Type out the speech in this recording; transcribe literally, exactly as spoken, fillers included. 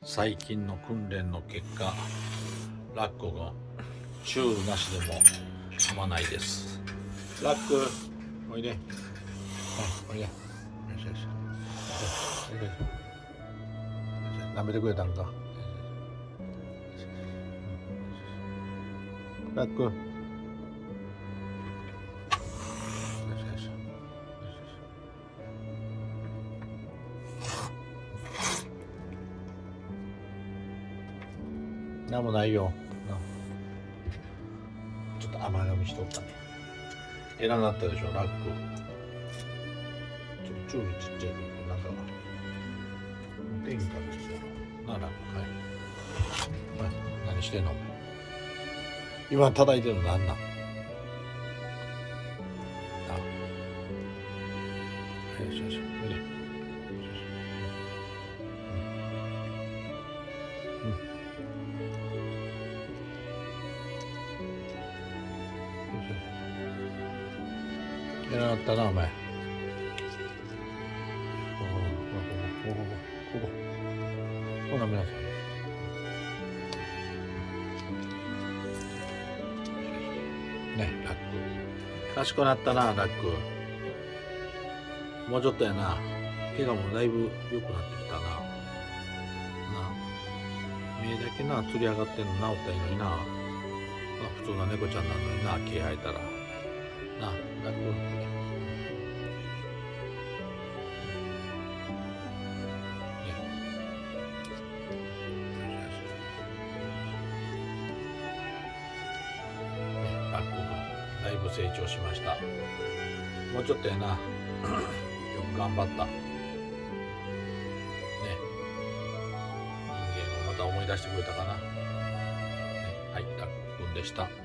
最近の訓練の結果、ラックがチュールなしでも噛まないです。ラック、おいで。はい、おいで。よしよし。舐めてくれたんか。ラック。なんもないよ。ちょっと甘噛みしとったね。えらなったでしょ、ラック。ちょっとチュールちっちゃいけど、なんか。天気からですよ。なあ、ラック、はい。はい、何してんのお前。今叩いてるのなんなん。あ、よしよし、おいで。うん。えらなったな、お前。ここ、ここ、ここ、ここ。ここ舐めなさい。ね、ラック。賢なったな、ラック。もうちょっとやな。怪我もだいぶ良くなってきたな。なあ。目だけな、つり上がってんの治ったらいいのにな。まあ、普通の猫ちゃんなのにな、毛生えたら。なあ、ラック。ラックだいぶ成長しました。もうちょっとやな。よく頑張った。ね。人間をまた思い出してくれたかな。ね、はい、ラック君でした。